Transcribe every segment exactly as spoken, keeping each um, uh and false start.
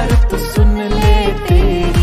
बार तो सुन ले तेरी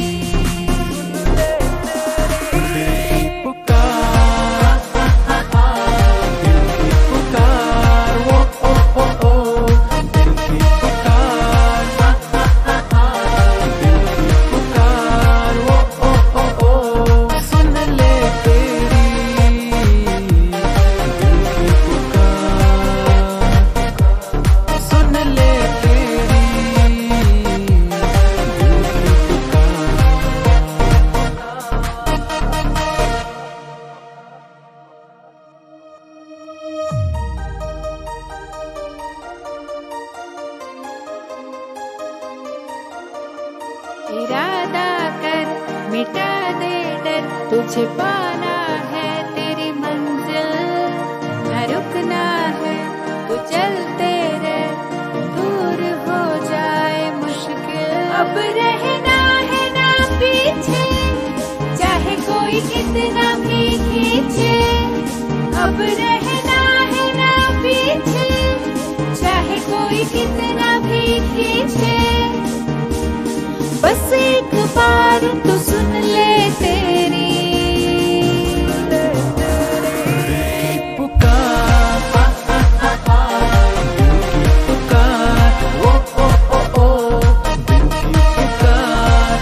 इरादा कर मिटा दे डर, तुझे पाना है तेरी मंजिल, न रुकना है तो चलते रह, दूर हो जाए मुश्किल। अब रहना है ना पीछे, चाहे कोई कितना भी खींचे। अब रहना है ना पीछे, चाहे कोई कितना भी खींचे। बस एक बार तो सुन ले तेरी पुकार, पुकार, ओ ओ ओ ओ, दिल की पुकार,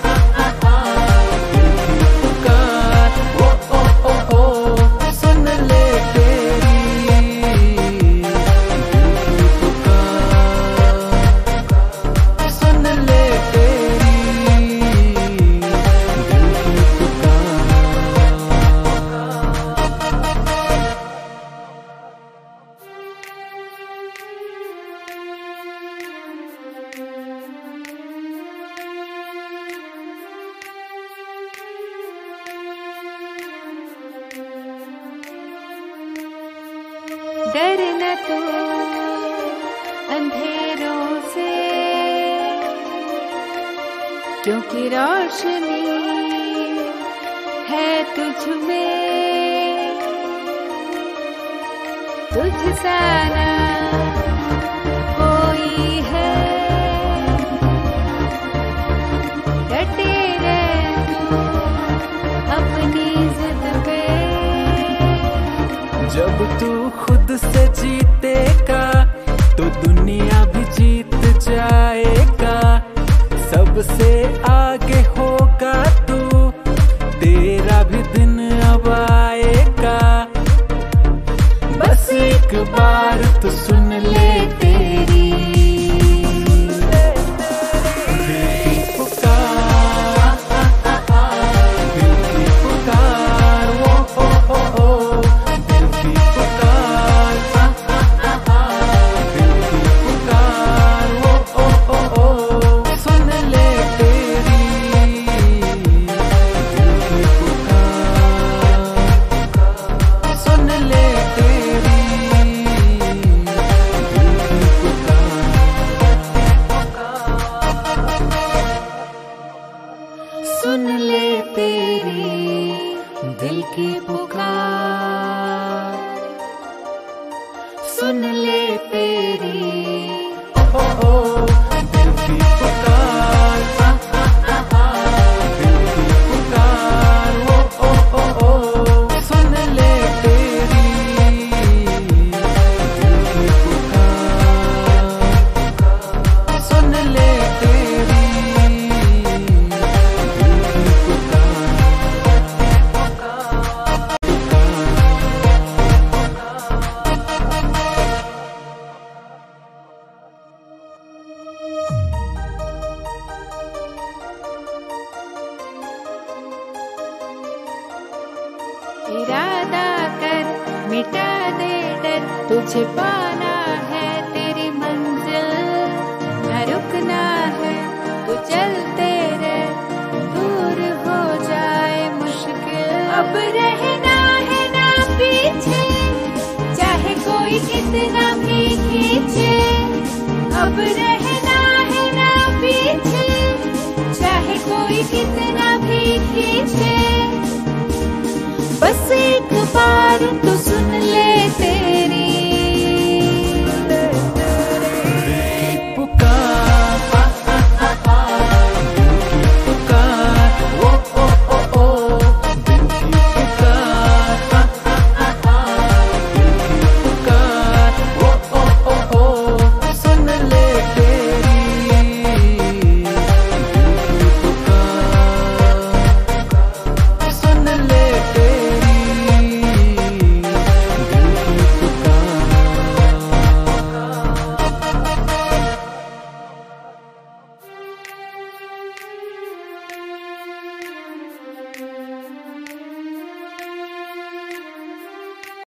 पुकार, ओ ओ ओ ओ, सुन ले तेरी पुकार, सुन ले डरना तो अंधेरों से, क्योंकि रोशनी है तुझ में, तुझ सा ना कोई है। डटे रह तू अपनी जिद पे, जब तू खुद से जीतेगा तो दुनिया भी जीत जाएगा। सबसे आगे होगा तू, तेरा भी दिन अब आएगा। बस एक बार तो सुन ले तेरी सुन ले तेरी दिल की पुकार, सुन ले तेरी ओ ओ दिल की पुकार, दिल की पुकार, ओ ओ ओ ओ, सुन ले तेरी दिल की पुकार, सुन ले तेरी इरादा कर मिटा दे डर, तुझे पाना है तेरी मंजिल, न रुकना है तो चलते रह, दूर हो जाए मुश्किल। अब रहना है ना पीछे, चाहे कोई कितना भी खींचे। अब रहना है ना पीछे, चाहे कोई कितना भी खींचे। बस एक बार तो सुन ले